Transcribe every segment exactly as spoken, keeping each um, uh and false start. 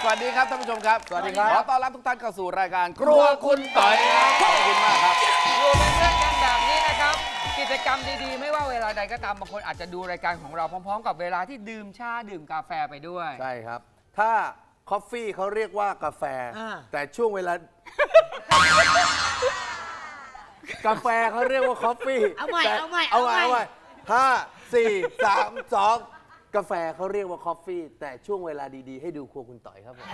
วัสดีครับท่านผู้ชมครับสวัสดีครับขอต้อนรับทุกท่านเข้าสู่รายการครัวคุณต่อยครับขอบคุณมากครับอยู่เป็นเพื่อนกันแบบนี้นะครับกิจกรรมดีๆไม่ว่าเวลาใดก็ตามบางคนอาจจะดูรายการของเราพร้อมๆ กับเวลาที่ดื่มชาดื่มกาแฟไปด้วยใช่ครับถ้าคอฟฟี่เขาเรียกว่ากาแฟแต่ช่วงเวลา กาแฟเขาเรียกว่าคอฟฟี่เอาใหม่เอาใหม่เอาใหม่เอาใหม่ห้าสี่สามสองกาแฟเขาเรียกว่าคอฟฟี่แต่ช่วงเวลาดีๆให้ดูครัวคุณต่อยครับผม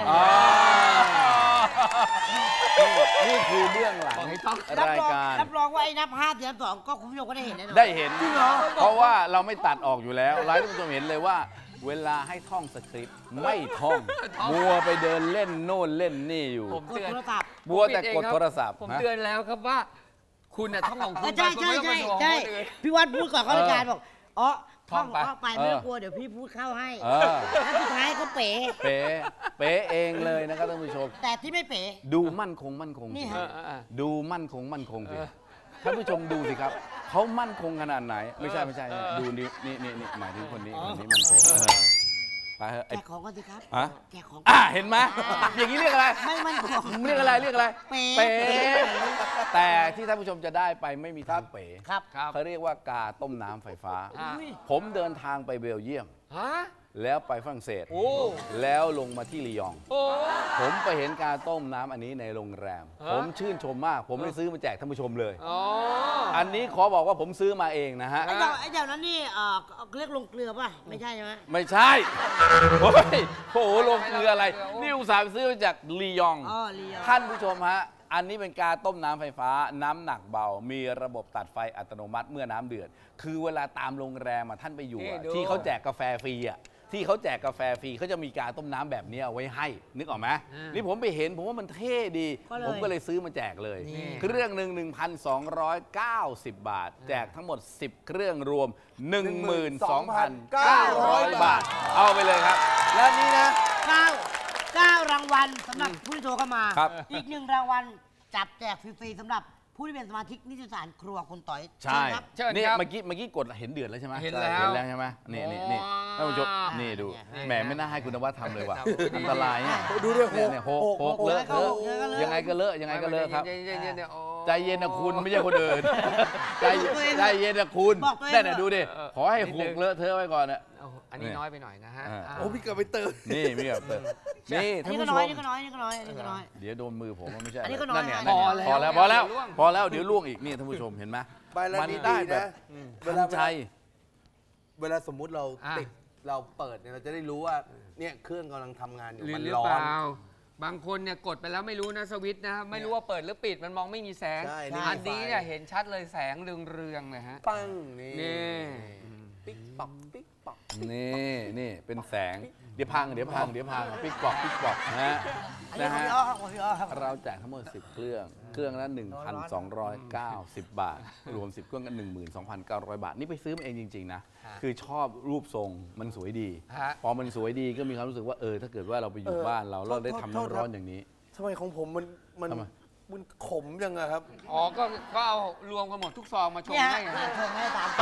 นี่คือเรื่องหลังรายการรับรองว่าไอ้นับห้าเดือนสองก็คุณผู้ชมก็ได้เห็นแน่นอนได้เห็นเพราะว่าเราไม่ตัดออกอยู่แล้วไลฟ์ท่านผู้ชมเห็นเลยว่าเวลาให้ท่องสคริปต์ไม่ท่องบัวไปเดินเล่นโน่นเล่นนี่อยู่ผมเตือนบัวแต่กดโทรศัพท์ผมเตือนแล้วครับว่าคุณน่ะท่องของคุณใช่ใช่ใช่ใช่พี่วัดพูดก่อนเข้ารายการบอกอ๋อท่องเข้าไปไม่ต้องกลัวเดี๋ยวพี่พูดเข้าให้แล้วสุดท้ายก็เป๋เป๋เป๋เองเลยนะครับท่านผู้ชมแต่ที่ไม่เป๋ดูมั่นคงมั่นคงนี่ฮะดูมั่นคงมั่นคงสิท่านผู้ชมดูสิครับเขามั่นคงขนาดไหนไม่ใช่ไม่ใช่ดูนี่นี่นี่นี่หมายถึงคนนี้คนนี้มั่นคงไปเถอะแกของกันสิครับแกของอ่ะเห็นไหมอย่างนี้เรียกอะไรไม่มั่นคงเรียกอะไรเรียกอะไรเป๋แต่ที่ท่านผู้ชมจะได้ไปไม่มีท่าเป๋ครับเขาเรียกว่ากาต้มน้ำไฟฟ้าผมเดินทางไปเบลเยียมแล้วไปฝรั่งเศสแล้วลงมาที่ลียงผมไปเห็นการต้มน้ำอันนี้ในโรงแรมผมชื่นชมมากผมได้ซื้อมาแจกท่านผู้ชมเลยอันนี้ขอบอกว่าผมซื้อมาเองนะฮะไอ้เจ้าไอ้เจ้านั้นนี่เรียกลงเกลือป่ะไม่ใช่ใช่ไหมไม่ใช่โอ้ยโหลงเกลืออะไรนี่อุตส่าห์ซื้อมาจากลียงท่านผู้ชมฮะอันนี้เป็นการต้มน้ำไฟฟ้าน้ำหนักเบามีระบบตัดไฟอัตโนมัติเมื่อน้ำเดือดคือเวลาตามโรงแรมท่านไปอยู่ที่เขาแจกกาแฟฟรีอ่ะที่เขาแจกกาแฟฟรีเขาจะมีการต้มน้ำแบบนี้เอาไว้ให้นึกออกไหมนี่ผมไปเห็นผมว่ามันเท่ดีผมก็เลยซื้อมาแจกเลยเครื่องหนึ่ง หนึ่งพันสองร้อยเก้าสิบบาทแจกทั้งหมดสิบเครื่องรวม หนึ่งหมื่นสองพันเก้าร้อย บาทเอาไปเลยครับและนี่นะเก้า เก้ารางวัลสำหรับผู้ที่โทรเข้ามาอีกหนึ่งรางวัลจับแจกฟรีๆสำหรับผู้ที่เป็นสมาชิกนิตยสารครัวคุณต่อยใช่นี่เมื่อกี้เมื่อกี้กดเห็นเดือดแล้วใช่ไหมเห็นแล้วเห็นแล้วใช่ไหมนี่นี่นี่ท่านผู้ชมนี่ดูแหมไม่น่าให้คุณนวัดทำเลยว่ะอันตรายเนี่ยดูด้วยโหโหเลอะยังไงก็เลอะยังไงก็เลอะครับใจเย็นนะคุณไม่ใช่คนอื่นใจใจเย็นนะคุณได้น่ะดูดิขอให้หกเลอะเทอะไว้ก่อนนะอันนี้น้อยไปหน่อยนะฮะโอ้พี่เกิดไปเติมนี่พี่เกิดเติมนี่ท่านผู้ชมนี่ก็น้อยนี่ก็น้อยนี่ก็น้อยเดี๋ยวโดนมือผมไม่ใช่อันนี้ก็น้อยพอแล้วพอแล้วพอแล้วเดี๋ยวล่วงอีกนี่ท่านผู้ชมเห็นไหมมันได้แบบเวลาใจเวลาสมมุติเราติดเราเปิดเนี่ยเราจะได้รู้ว่าเนี่ยเครื่องกำลังทำงานอยู่มันร้อนบางคนเนี่ยกดไปแล้วไม่รู้นะสวิตช์นะไม่รู้ว่าเปิดหรือปิดมันมองไม่มีแสงอันนี้เนี่ยเห็นชัดเลยแสงเรืองๆเลยฮะปังนี่ปิ๊กป๊อกปิ๊กป๊อกนี่นี่เป็นแสงเดี๋ยวพังเดี๋ยวพังเดี๋ยวพังปิ๊กป๊อกปิ๊กป๊อกนะฮะนะฮะเราแจกทั้งหมดสิบเครื่องเครื่องละ หนึ่งพันสองร้อยเก้าสิบ บาทรวมสิบเครื่องกัน หนึ่งหมื่นสองพันเก้าร้อย บาทนี่ไปซื้อมาเองจริงๆนะคือชอบรูปทรงมันสวยดีพอมันสวยดีก็มีความรู้สึกว่าเออถ้าเกิดว่าเราไปอยู่บ้านเราเราได้ทำน้ำร้อนอย่างนี้ทำไมของผมมันมันมันขมยังไงครับอ๋อก็ก็เอารวมกันหมดทุกซองมาชงให้ชงให้ตาม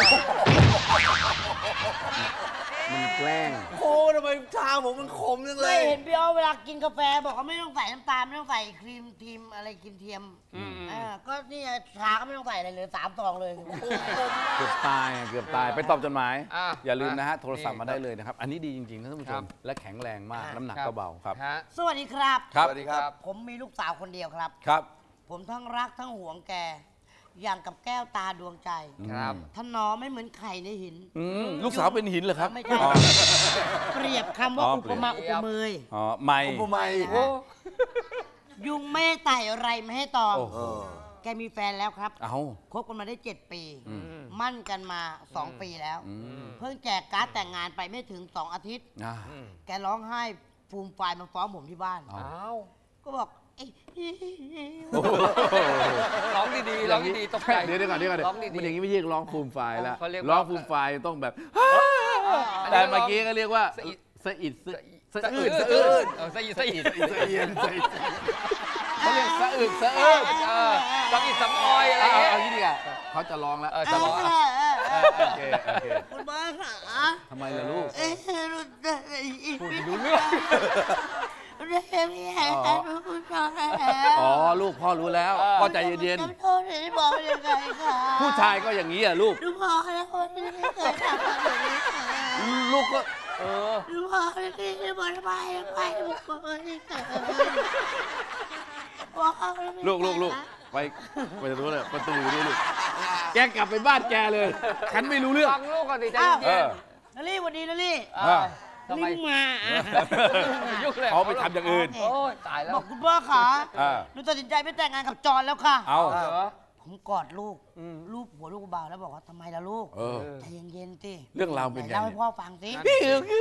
มันแกล้งโอ้ทำไมชาผมมันขมจังเลยไม่เห็นพี่อ้อเวลากินกาแฟบอกเขาไม่ต้องใส่น้ำตาลไม่ต้องใส่ครีมทีมอะไรครีมเทียมอ่าก็นี่ชาก็ไม่ต้องใส่อะไรเลยสามซองเลยเกือบตายเกือบตายไปตอบจดหมายอย่าลืมนะฮะโทรศัพท์มาได้เลยนะครับอันนี้ดีจริงๆท่านผู้ชมและแข็งแรงมากน้ำหนักก็เบาครับสวัสดีครับสวัสดีครับผมมีลูกสาวคนเดียวครับครับผมทั้งรักทั้งหวงแกอย่างกับแก้วตาดวงใจครับท่านนอไม่เหมือนไข่ในหินลูกสาวเป็นหินเหรอครับไม่ใช่เปรียบคำว่าอุปมาอุปเมยอ๋อไม่อุปมายุงไม่ไต่อะไรไม่ให้ตอมแกมีแฟนแล้วครับเอาคบกันมาได้เจ็ดปีมั่นกันมาสองปีแล้วเพิ่งแจกการ์ดแต่งงานไปไม่ถึงสองอาทิตย์แกร้องไห้ฟูมไฟมาฟ้องผมที่บ้านก็บอกร้องดีๆร้องดีๆตกใจเดี๋ยวเดี๋ยวก่อนเดี๋ยวก่อนมันอย่างนี้ไม่เรียกร้องฟูมไฟแล้วร้องฟูมไฟต้องแบบแต่เมื่อกี้ก็เรียกว่าสะอิดสะอื่นสะอื่นสะอิดสะอิดสะอิดเขาเรียกสะอึกสะอื่นสะอิดสำออยอะไรเอาอย่างนี้ดีกว่าเขาจะร้องแล้วจะร้องโอเคโอเคคุณบ้าค่ะทำไมล่ะลูกพูดดูเรื่องได้ไหมลูกผู้ชายอ๋อลูกพ่อรู้แล้วพ่อใจเย็นโทษที่บอกยังไงคะๆผู้ชายก็อย่างนี้อ่ะลูกลูกพ่อแล้วคนที่ไม่เคยทำแบบนี้ค่ะลูกก็เออลูกพ่อที่บอกทำไมทำไมลูกพ่อที่เกิดลูกลูกลูกไปไปตรงนู้นเลยประตูอยู่นี่ลูกแกกลับไปบ้านแกเลยฉันไม่รู้เรื่องฟังลูกก่อนดิใจเอเย็นอนาลี่วันนี้นาลี่ๆเออทำไมนี่มายุ่งเลยเขาไปทำอย่างอื่นโอ้ยตายแล้วบอกคุณพ่อขาอ่าหนูตัดสินใจไม่แต่งงานกับจอนแล้วค่ะเอาเหรอผมกอดลูกลูกหัวลูกเบาแล้วบอกว่าทำไมล่ะลูกเออใจเย็นๆสิเรื่องราวเป็นไงเล่าให้พ่อฟังสิพี่คือ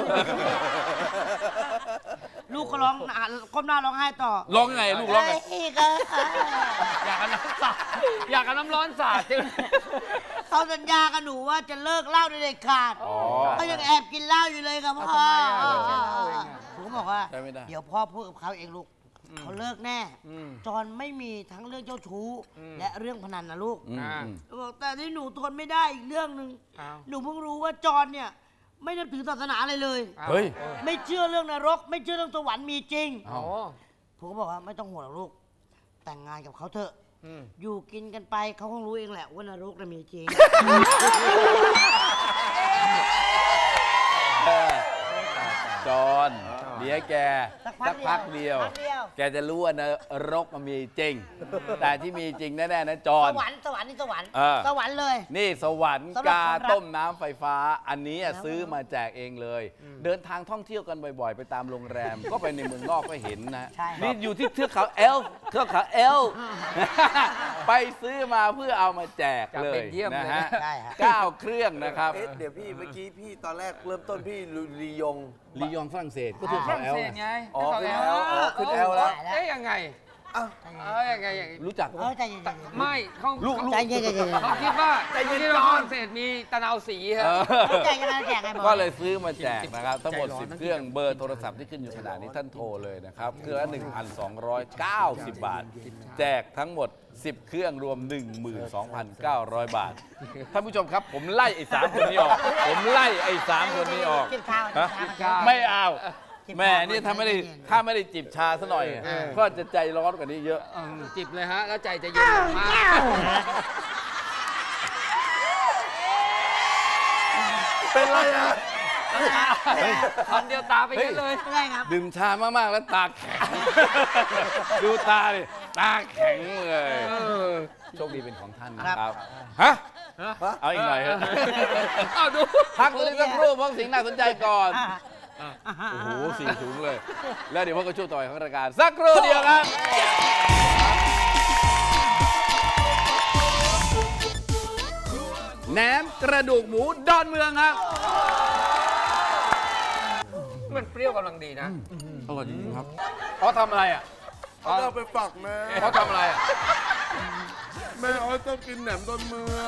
ลูกก็ร้องอ่ะก้มหน้าร้องไห้ต่อร้องไงลูกร้องไงอีกอะอยากกับน้ำสาดอยากกับน้ำร้อนสาดจริงเขาสัญญากับหนูว่าจะเลิกเหล้าโดยเด็ดขาดอ๋อเขายังแอบกินเหล้าอยู่เลยครับพ่อทำไมอ่ะเดี๋ยวแค่เหล้าเองอ่ะผมก็บอกว่าใช่ไม่ได้เดี๋ยวพ่อพูดกับเขาเองลูกเขาเลิกแน่ จอนไม่มีทั้งเรื่องเจ้าชู้ และเรื่องพนันนะลูกอืมอืมบอกแต่ที่หนูทนไม่ได้อีกเรื่องหนึ่งอ้าวหนูเพิ่งรู้ว่าจอนเนี่ย ไม่นับถือศาสนาอะไรเลยเฮ้ยไม่เชื่อเรื่องนรก ไม่เชื่อเรื่องสวรรค์มีจริงเอาโอ้ผมก็บอกว่าไม่ต้องห่วงหรอกลูก แต่งงานกับเขาเถอะอืมอยู่กินกันไปเขาคงรู้เองแหละว่านรกน่ะมีจริงจอนเดี๋ยวแกสักพัสักกพักเดียวพักเดียวแกจะรู้ว่านรกมันมีจริง แต่ที่มีจริงแน่ๆนะจอสนวรรค์สวรรค์นี่สวรรค์เออสวรรค์เลยนี่สวรรค์สำหรับกาความรักต้มน้ำไฟฟ้า อันนี้อะแล้วซื้อมาแจกเองเลย เดินทางท่องเที่ยวกันบ่อยๆ ไปตามโรงแรม ก็ไปในเมืองนอกก็เห็นนะใช่นี่อยู่ที่เทือกเขาเอลฟ์เทือกเขาเอลฟ์ไปซื้อมาเพื่อเอามาแจกเลยจากเบลเยียมนะฮะเลยใช่ฮะเก้าเครื่องนะครับเอ๊ะเดี๋ยวพี่เมื่อกี้พี่ตอนแรกเริ่มต้นพี่ลียงลียงฝรั่งเศสก็เทือกฝเขารั่งเอลเศฟ์สไงอ๋อที่ขึ้นเขาแอลอ๋อขึ้นแอลแล้วเอ๊ะยังไงอ้าวเอ้ยยังไงยังไงรู้จักเออใจเย็นๆไม่เขาลูกใจเย็นๆใจเย็นเขาคิดว่าเขาคิดว่าฝรั่งเศสมีตะนาวสีฮะเออๆใจกันแจกไงบอกก็เลยซื้อมาแจกนะครับ ทั้งหมดใจร้อนสิบ เครื่องเบอร์โทรศัพท์ที่ขึ้นอยู่ขนาดนี้ท่านโทรเลยนะครับ เครื่องละ หนึ่งพันสองร้อยเก้าสิบ บาท แจกทั้งหมด สิบ เครื่องรวม หนึ่งหมื่นสองพันเก้าร้อย บาท ท่านผู้ชมครับ ผมไล่ไอ้สามคนนี้ออก ผมไล่ไอ้สามคนนี้ออกจิบข้าวฮะจิบข้าวไม่เอาจิบแม่ข้าวนี่ถ้าไม่ได้ใจเย็นๆถ้าไม่ได้จิบชาซะหน่อยเออก็จะใจร้อนกว่านี้เยอะเออจิบเลยฮะ แล้วใจจะเย็นลงมากเป็นไรอ่ะตอนเดียวตาไปเยอะเลยไม่ได้ครับดื่มชามาก ๆ แล้วตาแข็ง ดูตาดิตาแข็งเลย โชคดีเป็นของท่านนะครับ ฮะ เอาอีกหน่อยเถอะเอาดูพักตัวนี้สักครู่เพราะสิ่งน่าสนใจก่อนอ่ะโอ้โหสี่ถุงเลย แล้วเดี๋ยวพบกับช่วงต่อไปของรายการ สักครู่เดียวครับ แหนมกระดูกหมูดอนเมืองครับมันเปรี้ยวกำลังดีนะอร่อยจริงๆครับเขาทำอะไรอ่ะเอาเราไปฝากแม่เขาทำอะไรอ่ะแม่เอาต้องกินแหนมต้นเมือง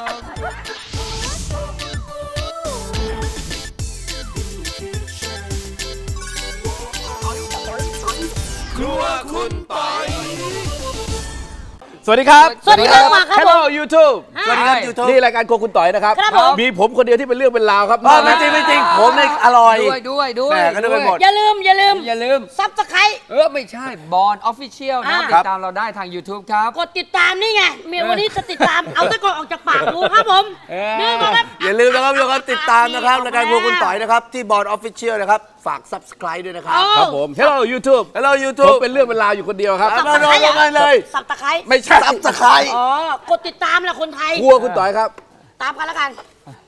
ครัวคุณปอยสวัสดีครับสวัสดีครับครับผม Hello YouTube สวัสดีครับ YouTube นี่รายการโครัวคุณต่อยนะครับครับผมมีผมคนเดียวที่เป็นเรื่องเป็นราวครับอ๋อไม่จริงไม่จริงผมเนี่ยอร่อยด้วยด้วยด้วยแม่ก็นึกไปหมดอย่าลืม อย่าลืมอย่าลืมซับสไครต์เออ ไม่ใช่บอลออฟฟิเชียลนะครับอ่าติดตามเราได้ทาง YouTube ครับกดติดตามนี่ไงเมียวันนี้จะติดตาม เอาตะกอนออกจากปากดูครับผมเออนี่มาครับอย่าลืมนะครับทุกคนติดตามนะครับรายการพวกคุณต่อยนะครับ ที่บอร์ดออฟฟิเชียลนะครับ ฝาก subscribe ด้วยนะครับเอาครับผม Hello YouTube Hello ผม YouTube เป็นเรื่องเป็นราวอยู่คนเดียวครับเอามาลงกันเลยสับตะไคร้ไม่ใช่ subscribe อ๋อ กดติดตามแหละคนไทยครัวคุณต่อยครับตามกันแล้วกัน